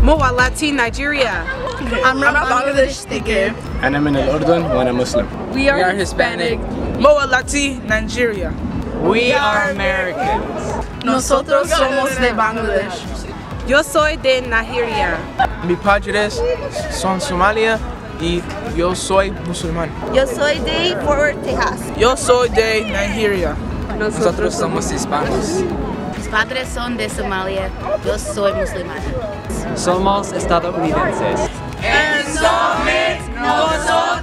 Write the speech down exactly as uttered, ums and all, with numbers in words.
موالاتي Nigeria. I'm from Bangladesh. Thank you. أنا من الأردن وأنا مسلم. We are Hispanic. موالاتي Nigeria. We are Americans. Nosotros somos de Bangladesh. Yo soy de Nigeria. Mi padres son Somalia y yo soy musulmán. Yo soy de Fort Worth, Texas. Yo soy de Nigeria. Nosotros somos hispanos. Mis padres son de Somalia. Yo soy musulmana. Somos estadounidenses. En Summit, nosotros